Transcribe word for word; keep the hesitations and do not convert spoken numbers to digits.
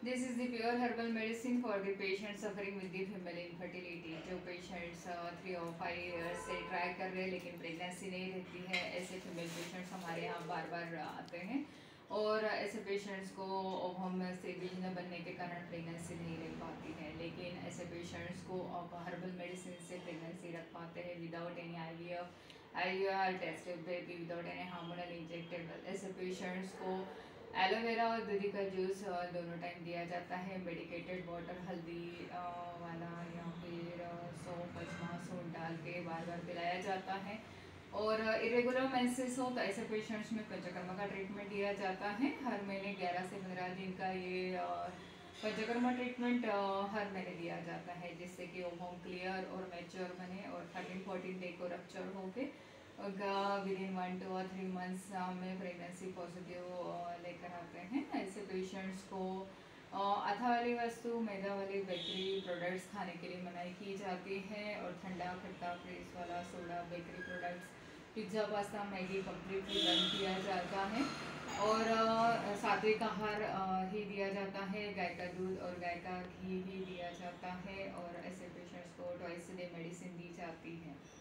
This is the pure herbal medicine for the patient suffering with the female infertility. जो patients three और five years से try कर रहे हैं लेकिन प्रेगनेंसी नहीं रहती है, ऐसे फीमेल पेशेंट्स हमारे यहाँ बार बार आते हैं। और ऐसे पेशेंट्स को ओवम से बीज न बनने के कारण प्रेगनेंसी नहीं रह पाती है, लेकिन ऐसे पेशेंट्स को हर्बल मेडिसिन से प्रेगनेंसी रख पाते हैं without any I V F I U R test baby, without any hormonal injectable. ऐसे पेशेंट्स को एलोवेरा और दूधी का जूस दोनों टाइम दिया जाता है। मेडिकेटेड वाटर हल्दी वाला या फिर सौंफ अजमा सूंठ डाल के बार बार पिलाया जाता है। और इरेगुलर मेंसेस हो तो ऐसे पेशेंट्स में पंचकर्मा का ट्रीटमेंट दिया जाता है। हर महीने ग्यारह से पंद्रह दिन का ये पंचकर्मा ट्रीटमेंट हर महीने दिया जाता है, जिससे कि ओवम क्लियर और मैच्योर बने और थर्टीन फोर्टीन डे को रप्चर हो गए विद इन वन टू और थ्री मंथ्स में प्रेगनेंसी पॉजिटिव लेकर आते हैं। ऐसे पेशेंट्स को अथा वाली वस्तु, मैदा वाली बेकरी प्रोडक्ट्स खाने के लिए मनाही की जाती है और ठंडा खट्टा फ्रीज वाला soda bakery products, pizza pasta Maggi completely बंद किया जाता है। और सात्विक आहार ही दिया जाता है, गाय का दूध और गाय का घी ही दिया जाता है। और ऐसे पेशेंट्स को ट्वाइस डे मेडिसिन दी जाती है।